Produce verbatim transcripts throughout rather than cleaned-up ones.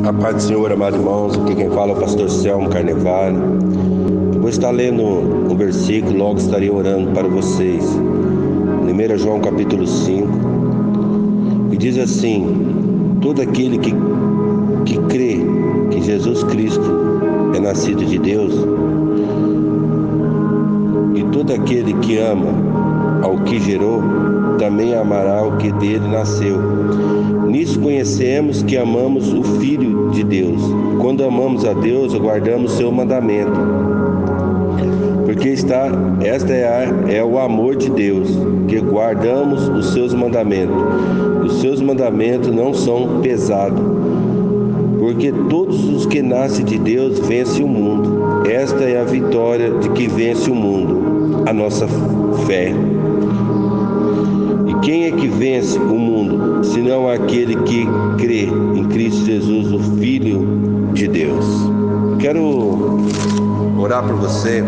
A paz do Senhor, amados irmãos, aqui quem fala é o pastor Selmo Carnevale. Vou estar lendo um versículo, logo estarei orando para vocês. primeiro João capítulo cinco, e diz assim: todo aquele que, que crê que Jesus Cristo é nascido de Deus, e todo aquele que ama ao que gerou, também amará o que dele nasceu. Nisso conhecemos que amamos o Filho de Deus. Quando amamos a Deus, guardamos seu mandamento. Porque está, esta é, a, é o amor de Deus, que guardamos os seus mandamentos. Os seus mandamentos não são pesados, porque todos os que nascem de Deus vencem o mundo. Esta é a vitória de que vence o mundo, a nossa fé. E quem é que vence o mundo, senão aquele que crê em Cristo Jesus, o Filho de Deus? Quero orar por você.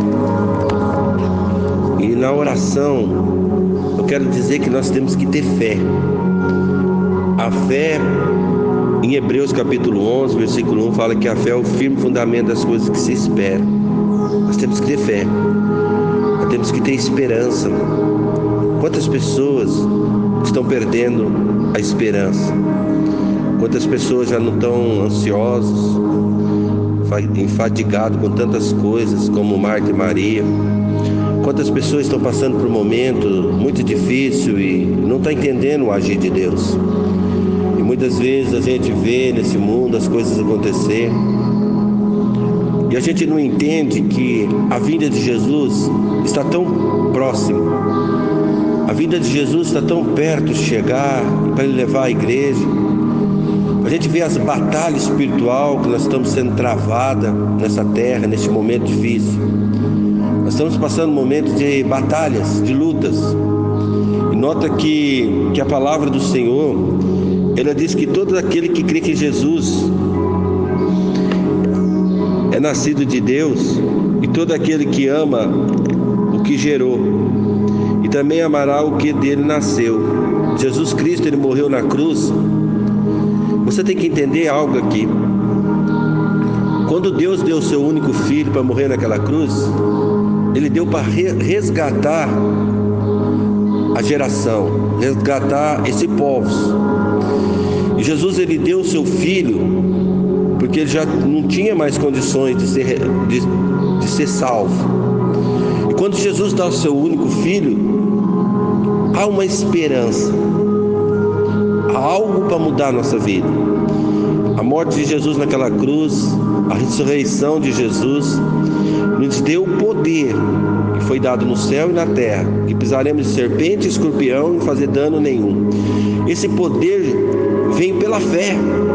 E na oração, eu quero dizer que nós temos que ter fé. A fé, em Hebreus capítulo onze, versículo um, fala que a fé é o firme fundamento das coisas que se esperam. Nós temos que ter fé. Nós temos que ter esperança. Quantas pessoas estão perdendo a esperança? Quantas pessoas já não estão ansiosas, enfadigados com tantas coisas como Marta e Maria? Quantas pessoas estão passando por um momento muito difícil e não estão entendendo o agir de Deus? E muitas vezes a gente vê nesse mundo as coisas acontecer e a gente não entende que a vinda de Jesus está tão próxima. A vinda de Jesus está tão perto de chegar para Ele levar a igreja. A gente vê as batalhas espirituais que nós estamos sendo travadas nessa terra, neste momento difícil. Nós estamos passando momentos de batalhas, de lutas. E nota que, que a palavra do Senhor, ela diz que todo aquele que crê que Jesus é nascido de Deus, e todo aquele que ama o que gerou, e também amará o que dele nasceu. Jesus Cristo, Ele morreu na cruz. Você tem que entender algo aqui. Quando Deus deu o seu único filho para morrer naquela cruz, Ele deu para resgatar a geração, resgatar esse povo. E Jesus, Ele deu o seu filho porque Ele já não tinha mais condições de ser, de, de ser salvo. E quando Jesus dá o seu único filho, há uma esperança, há algo para mudar a nossa vida. A morte de Jesus naquela cruz, a ressurreição de Jesus, nos deu o poder que foi dado no céu e na terra, que pisaremos de serpente e escorpião e não fazer dano nenhum. Esse poder vem pela fé.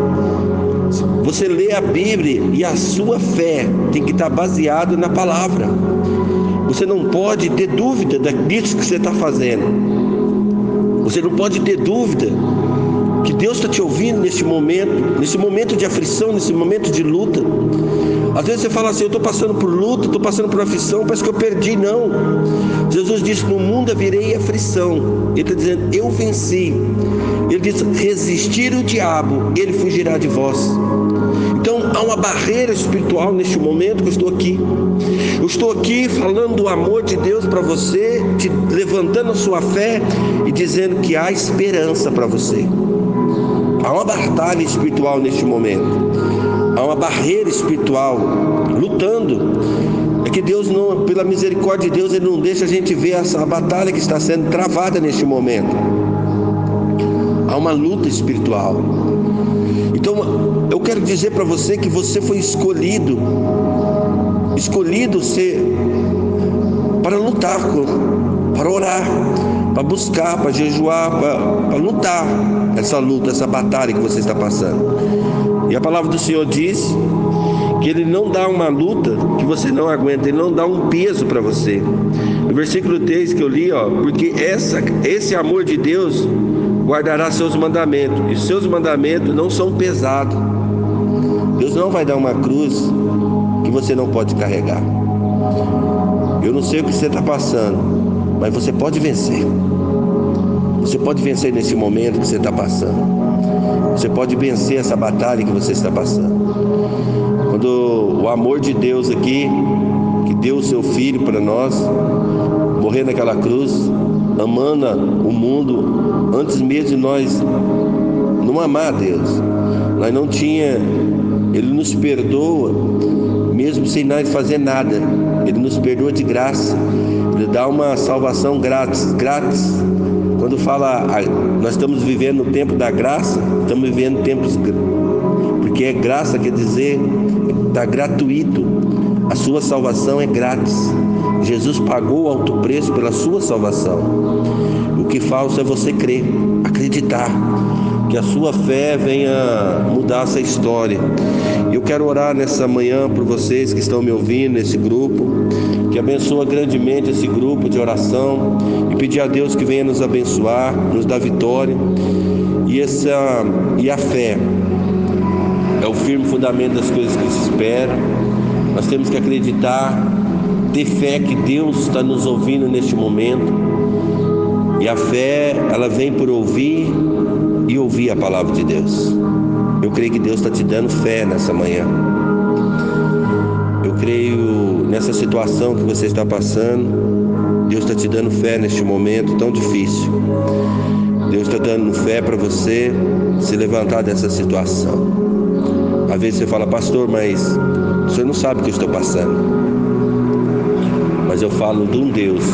Você lê a Bíblia e a sua fé tem que estar baseada na palavra. Você não pode ter dúvida disso que você está fazendo. Você não pode ter dúvida que Deus está te ouvindo nesse momento, nesse momento de aflição, nesse momento de luta. Às vezes você fala assim: eu estou passando por luta, estou passando por aflição, parece que eu perdi. Não. Jesus disse: no mundo haverei aflição. Ele está dizendo: eu venci. Ele diz: resistir o diabo, ele fugirá de vós. Então há uma barreira espiritual neste momento que eu estou aqui. Eu estou aqui falando do amor de Deus para você, te levantando a sua fé e dizendo que há esperança para você. Há uma batalha espiritual neste momento. Há uma barreira espiritual lutando. É que Deus, não, pela misericórdia de Deus, Ele não deixa a gente ver essa batalha que está sendo travada neste momento. Há uma luta espiritual. Então, eu quero dizer para você que você foi escolhido, escolhido ser, para lutar, para orar, para buscar, para jejuar, para, para lutar essa luta, essa batalha que você está passando. E a palavra do Senhor diz que Ele não dá uma luta que você não aguenta, Ele não dá um peso para você. No versículo três que eu li, ó, porque essa, esse amor de Deus guardará seus mandamentos, e seus mandamentos não são pesados. Deus não vai dar uma cruz que você não pode carregar. Eu não sei o que você está passando, mas você pode vencer. Você pode vencer nesse momento que você está passando. você pode vencer essa batalha que você está passando. Quando o amor de Deus aqui, que deu o seu Filho para nós, morrer naquela cruz, amando o mundo, antes mesmo de nós não amar a Deus, nós não tinha, Ele nos perdoa, mesmo sem nós fazer nada, Ele nos perdoa de graça, Ele dá uma salvação grátis, grátis. Quando fala, nós estamos vivendo o tempo da graça, estamos vivendo tempos, porque é graça, quer dizer, está gratuito, a sua salvação é grátis, Jesus pagou o alto preço pela sua salvação. O que falta é você crer, acreditar, que a sua fé venha mudar essa história. Eu quero orar nessa manhã por vocês que estão me ouvindo nesse grupo, que abençoa grandemente esse grupo de oração, e pedir a Deus que venha nos abençoar, nos dar vitória. E, essa, e a fé é o firme fundamento das coisas que se esperam. Nós temos que acreditar, ter fé que Deus está nos ouvindo neste momento. E a fé, ela vem por ouvir e ouvir a palavra de Deus. Eu creio que Deus está te dando fé nessa manhã. Eu creio nessa situação que você está passando, Deus está te dando fé neste momento tão difícil. Deus está dando fé para você se levantar dessa situação. Às vezes você fala, pastor, mas o senhor não sabe o que eu estou passando. Mas eu falo de um Deus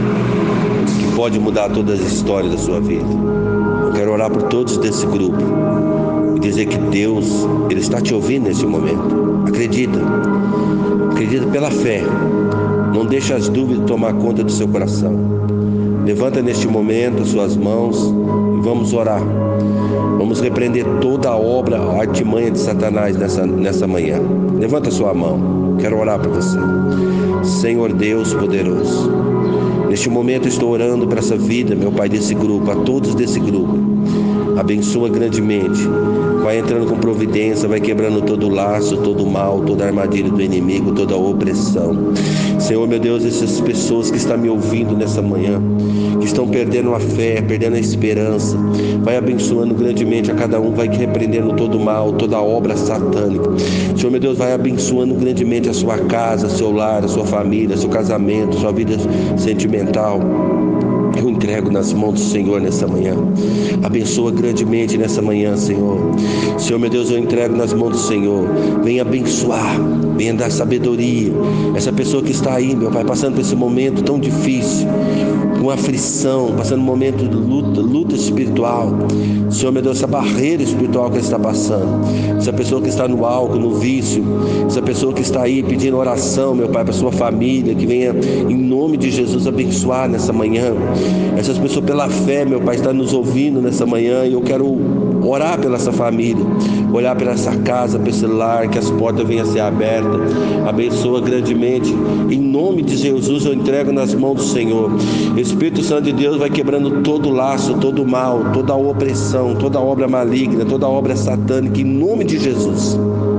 que pode mudar todas as histórias da sua vida. Eu quero orar por todos desse grupo e dizer que Deus, Ele está te ouvindo nesse momento. Acredita, acredita pela fé. Não deixe as dúvidas tomar conta do seu coração. Levanta neste momento as suas mãos e vamos orar. Vamos repreender toda a obra, a artimanha de Satanás nessa, nessa manhã. Levanta a sua mão, quero orar por você. Senhor Deus poderoso, neste momento estou orando para essa vida, meu Pai, desse grupo, a todos desse grupo. Abençoa grandemente, vai entrando com providência, vai quebrando todo o laço, todo o mal, toda a armadilha do inimigo, toda a opressão. Senhor, meu Deus, essas pessoas que estão me ouvindo nessa manhã, que estão perdendo a fé, perdendo a esperança, vai abençoando grandemente a cada um, vai repreendendo todo o mal, toda a obra satânica. Senhor, meu Deus, vai abençoando grandemente a sua casa, seu lar, a sua família, seu casamento, sua vida sentimental. Eu entrego nas mãos do Senhor nessa manhã. Abençoa grandemente nessa manhã, Senhor. Senhor, meu Deus, eu entrego nas mãos do Senhor. Venha abençoar, venha dar sabedoria. Essa pessoa que está aí, meu Pai, passando por esse momento tão difícil, com aflição, passando um momento de luta, luta espiritual. Senhor, meu Deus, essa barreira espiritual que ele está passando. Essa pessoa que está no álcool, no vício. Essa pessoa que está aí pedindo oração, meu Pai, para sua família. Que venha, em nome de Jesus, abençoar nessa manhã. Essas pessoas pela fé, meu Pai, estão nos ouvindo nessa manhã, e eu quero orar pela essa família, olhar pela essa casa, pelo esse lar, que as portas venham a ser abertas. Abençoa grandemente, em nome de Jesus eu entrego nas mãos do Senhor. Espírito Santo de Deus vai quebrando todo o laço, todo o mal, toda a opressão, toda a obra maligna, toda a obra satânica, em nome de Jesus.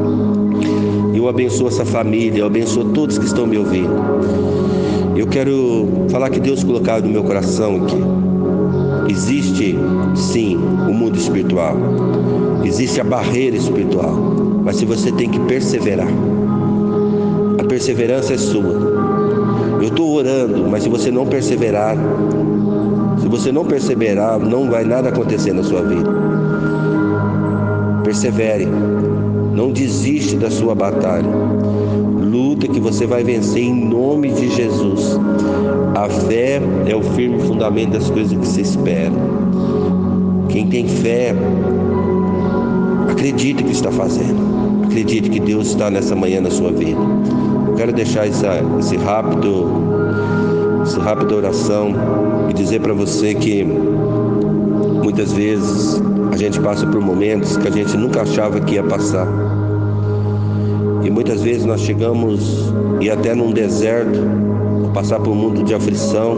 Eu abençoo essa família, eu abençoo todos que estão me ouvindo. Eu quero falar que Deus colocou no meu coração aqui. Existe, sim, o mundo espiritual. Existe a barreira espiritual. Mas se você tem que perseverar. A perseverança é sua. Eu estou orando, mas se você não perseverar, se você não perseverar, não vai nada acontecer na sua vida. Persevere. Não desiste da sua batalha. Luta que você vai vencer em nome de Jesus. A fé é o firme fundamento das coisas que se espera. Quem tem fé, acredite que está fazendo. Acredite que Deus está nessa manhã na sua vida. Eu quero deixar essa, esse rápido, essa rápida oração e dizer para você que muitas vezes a gente passa por momentos que a gente nunca achava que ia passar. E muitas vezes nós chegamos e até num deserto, passar por um mundo de aflição,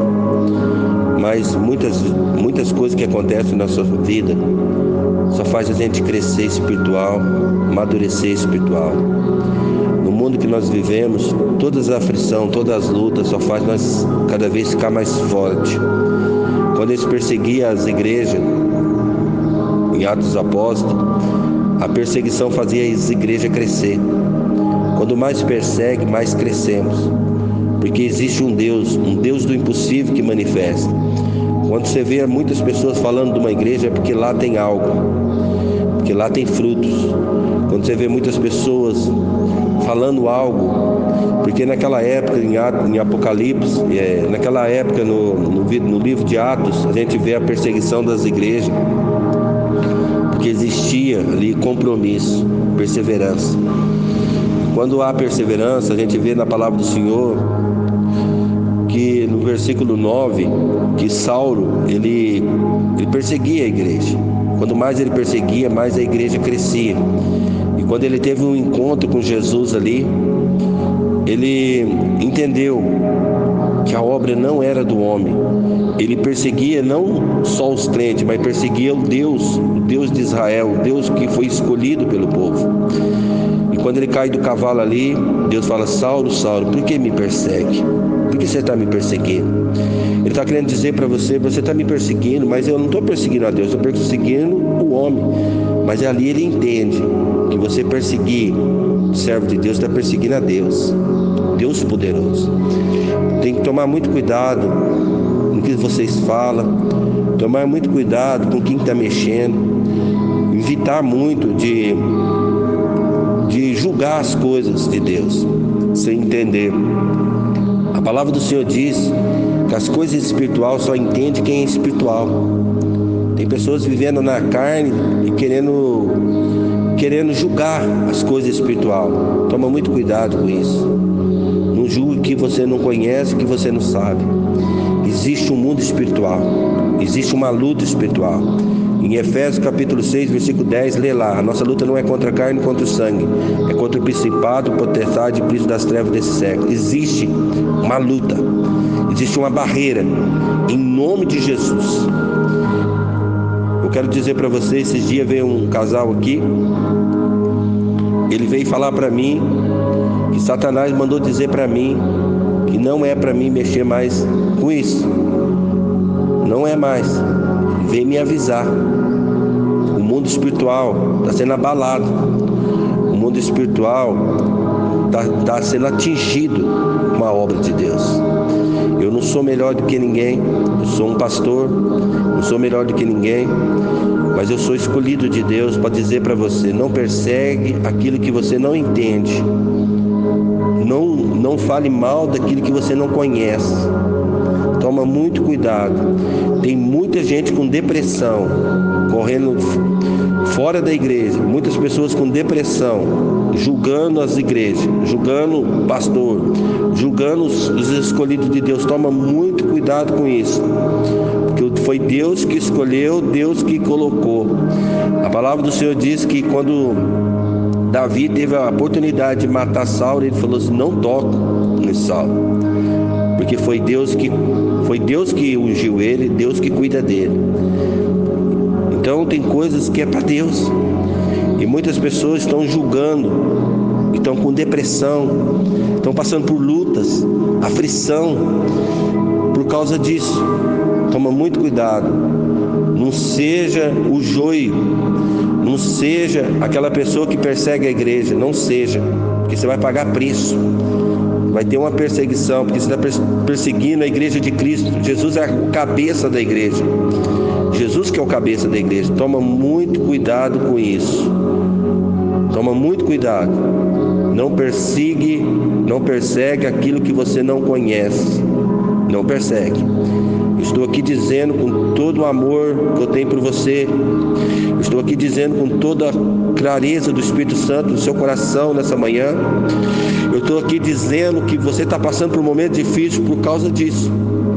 mas muitas, muitas coisas que acontecem na sua vida só faz a gente crescer espiritual, amadurecer espiritual. No mundo que nós vivemos, todas as aflições, todas as lutas só faz nós cada vez ficar mais forte. Quando eles perseguiam as igrejas, em Atos dos Apóstolos, a perseguição fazia as igrejas crescer. Quando mais persegue, mais crescemos. Porque existe um Deus, um Deus do impossível que manifesta. Quando você vê muitas pessoas falando de uma igreja, é porque lá tem algo, porque lá tem frutos. Quando você vê muitas pessoas falando algo, porque naquela época, em, Atos, em Apocalipse, é, naquela época no, no, no livro de Atos, a gente vê a perseguição das igrejas, porque existia ali compromisso, perseverança. Quando há perseverança, a gente vê na palavra do Senhor que no versículo nove, que Saulo, ele, ele perseguia a igreja. Quanto mais ele perseguia, mais a igreja crescia. E quando ele teve um encontro com Jesus ali, ele entendeu que a obra não era do homem. Ele perseguia não só os crentes, mas perseguia o Deus, o Deus de Israel, o Deus que foi escolhido pelo povo. E quando ele cai do cavalo ali, Deus fala: Saulo, Saulo, por que me persegue? Por que você está me perseguindo? Ele está querendo dizer para você: você está me perseguindo, mas eu não estou perseguindo a Deus, estou perseguindo o homem. Mas ali ele entende que você perseguir o servo de Deus, está perseguindo a Deus, Deus poderoso. Tem que tomar muito cuidado no que vocês falam, tomar muito cuidado com quem está mexendo, evitar muito de, de julgar as coisas de Deus, sem entender. A palavra do Senhor diz que as coisas espirituais só entende quem é espiritual. Tem pessoas vivendo na carne e querendo, querendo julgar as coisas espirituais. Toma muito cuidado com isso. Não julgue que você não conhece, que você não sabe. Existe um mundo espiritual. Existe uma luta espiritual. Em Efésios capítulo seis, versículo dez, lê lá: a nossa luta não é contra a carne, contra o sangue, é contra o principado, potestade e príncipe das trevas desse século. Existe uma luta, existe uma barreira, em nome de Jesus. Eu quero dizer para vocês, esses dias veio um casal aqui, ele veio falar para mim que Satanás mandou dizer para mim que não é para mim mexer mais com isso, não é mais. Veio me avisar. O mundo espiritual está sendo abalado. O mundo espiritual está tá sendo atingido com a obra de Deus. Eu não sou melhor do que ninguém. Eu sou um pastor. Não sou melhor do que ninguém. Mas eu sou escolhido de Deus para dizer para você: não persegue aquilo que você não entende. Não, não fale mal daquilo que você não conhece. Toma muito cuidado. Tem muita gente com depressão correndo fora da igreja. Muitas pessoas com depressão, julgando as igrejas, julgando o pastor, julgando os, os escolhidos de Deus. Toma muito cuidado com isso, porque foi Deus que escolheu, Deus que colocou. A palavra do Senhor diz que quando Davi teve a oportunidade de matar Saulo, ele falou assim: não toco nesse Saulo, porque foi Deus que foi Deus que ungiu ele, Deus que cuida dele. Então tem coisas que é para Deus. E muitas pessoas estão julgando, estão com depressão, estão passando por lutas, aflição por causa disso. Toma muito cuidado. Não seja o joio, não seja aquela pessoa que persegue a igreja, não seja, porque você vai pagar preço. Vai ter uma perseguição, porque você está perseguindo a igreja de Cristo. Jesus é o cabeça da igreja. Jesus que é o cabeça da igreja. Toma muito cuidado com isso. Toma muito cuidado. Não persegue, não persegue aquilo que você não conhece. Não persegue. Estou aqui dizendo com todo o amor que eu tenho por você. Estou aqui dizendo com toda a clareza do Espírito Santo no seu coração nessa manhã. Eu estou aqui dizendo que você está passando por um momento difícil por causa disso.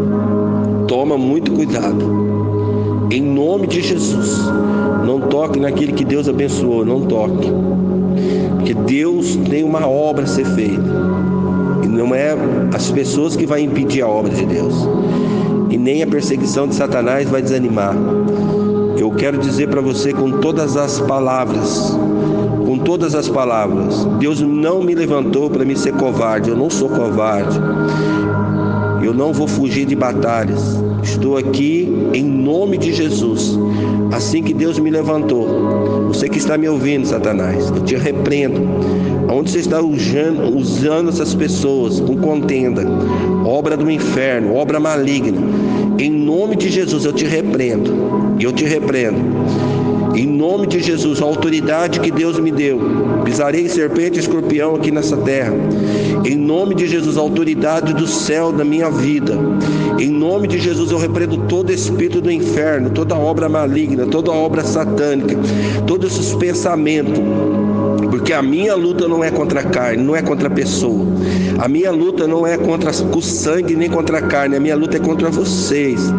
Toma muito cuidado. Em nome de Jesus. Não toque naquilo que Deus abençoou. Não toque. Porque Deus tem uma obra a ser feita. E não é as pessoas que vão impedir a obra de Deus. E nem a perseguição de Satanás vai desanimar. Eu quero dizer para você com todas as palavras, com todas as palavras, Deus não me levantou para me ser covarde. Eu não sou covarde. Eu não vou fugir de batalhas. Estou aqui em nome de Jesus. Assim que Deus me levantou. Você que está me ouvindo, Satanás, eu te repreendo. Onde você está usando, usando essas pessoas com contenda, obra do inferno, obra maligna, em nome de Jesus eu te repreendo. Eu te repreendo. Em nome de Jesus, a autoridade que Deus me deu, pisarei serpente e escorpião aqui nessa terra. Em nome de Jesus, a autoridade do céu da minha vida. Em nome de Jesus, eu repreendo todo espírito do inferno, toda obra maligna, toda obra satânica, todos esses pensamentos. Porque a minha luta não é contra a carne, não é contra a pessoa. A minha luta não é contra o sangue nem contra a carne. A minha luta é contra vocês.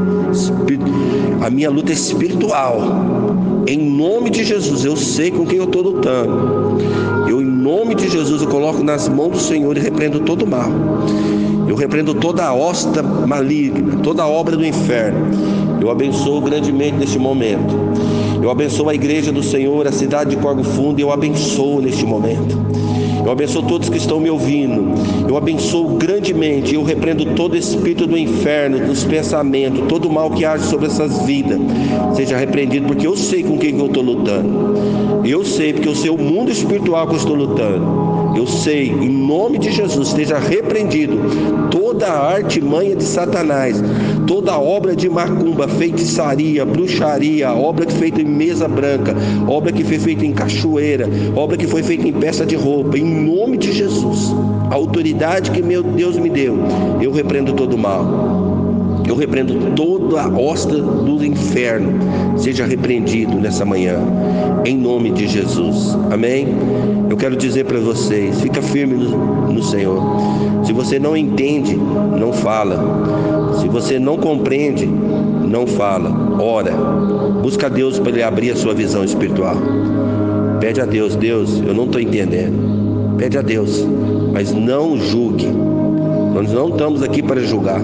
A minha luta é espiritual. Em nome de Jesus, eu sei com quem eu estou lutando. Eu, em nome de Jesus, eu coloco nas mãos do Senhor e repreendo todo o mal. Eu repreendo toda a hosta maligna, toda a obra do inferno. Eu abençoo grandemente neste momento. Eu abençoo a igreja do Senhor, a cidade de Corvo Fundo, eu abençoo neste momento. Eu abençoo todos que estão me ouvindo. Eu abençoo grandemente. Eu repreendo todo espírito do inferno, dos pensamentos, todo o mal que age sobre essas vidas. Seja repreendido, porque eu sei com quem eu estou lutando. Eu sei, porque eu sei o mundo espiritual que eu estou lutando. Eu sei, em nome de Jesus, esteja repreendido toda a artimanha de Satanás, toda a obra de macumba, feitiçaria, bruxaria, obra que foi feita em mesa branca, obra que foi feita em cachoeira, obra que foi feita em peça de roupa. Em nome de Jesus, a autoridade que meu Deus me deu, eu repreendo todo o mal. Eu repreendo toda a hosta do inferno. Seja repreendido nessa manhã, em nome de Jesus. Amém? Eu quero dizer para vocês, fica firme no, no Senhor. Se você não entende, não fala. Se você não compreende, não fala. Ora, busca a Deus para Ele abrir a sua visão espiritual. Pede a Deus, Deus, eu não estou entendendo. Pede a Deus, mas não julgue. Nós não estamos aqui para julgar.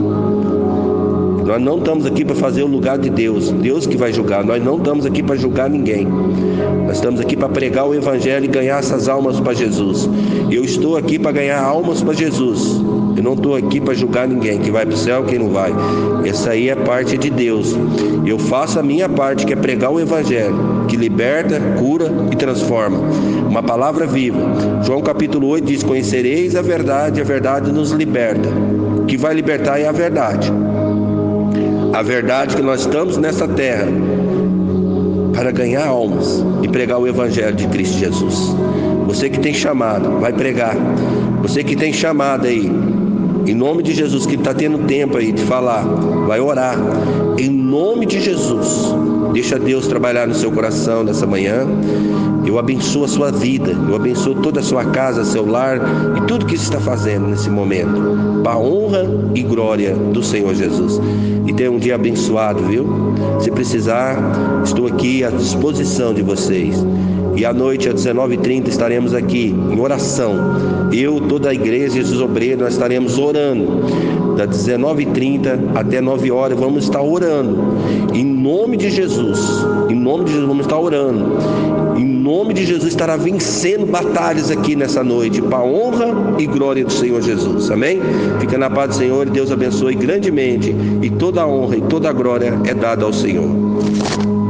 Nós não estamos aqui para fazer o lugar de Deus. Deus que vai julgar. Nós não estamos aqui para julgar ninguém. Nós estamos aqui para pregar o Evangelho e ganhar essas almas para Jesus. Eu estou aqui para ganhar almas para Jesus. Eu não estou aqui para julgar ninguém, quem vai para o céu, quem não vai. Essa aí é parte de Deus. Eu faço a minha parte, que é pregar o Evangelho, que liberta, cura e transforma. Uma palavra viva. João capítulo oito diz: conhecereis a verdade, a verdade nos liberta. O que vai libertar é a verdade. A verdade que nós estamos nessa terra para ganhar almas e pregar o Evangelho de Cristo Jesus. Você que tem chamado, vai pregar. Você que tem chamado aí, em nome de Jesus, que está tendo tempo aí de falar, vai orar. Em nome de Jesus, deixa Deus trabalhar no seu coração nessa manhã. Eu abençoo a sua vida, eu abençoo toda a sua casa, seu lar e tudo que você está fazendo nesse momento, para a honra e glória do Senhor Jesus. E tenha um dia abençoado, viu? Se precisar, estou aqui à disposição de vocês. E à noite, às dezenove e trinta, estaremos aqui em oração. Eu, toda a igreja, Jesus Obreiro, nós estaremos orando. Das dezenove e trinta até nove horas, vamos estar orando. Em nome de Jesus. Em nome de Jesus, vamos estar orando. Em nome de Jesus, estará vencendo batalhas aqui nessa noite, para a honra e glória do Senhor Jesus. Amém? Fica na paz do Senhor e Deus abençoe grandemente. E toda a honra e toda a glória é dada ao Senhor.